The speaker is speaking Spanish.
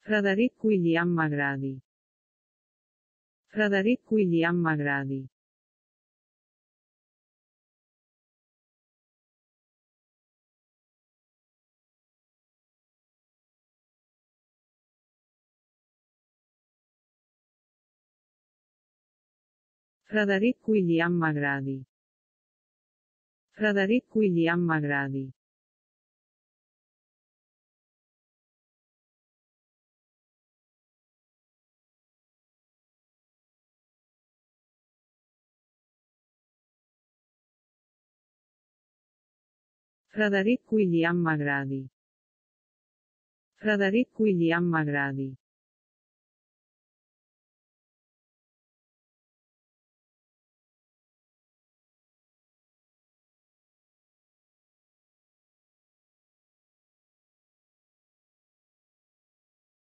Frederick William Magrady. Frederick William Magrady. Frederick William Magrady. Frederick William Magrady. Frederick William Magrady. Frederick William Magrady.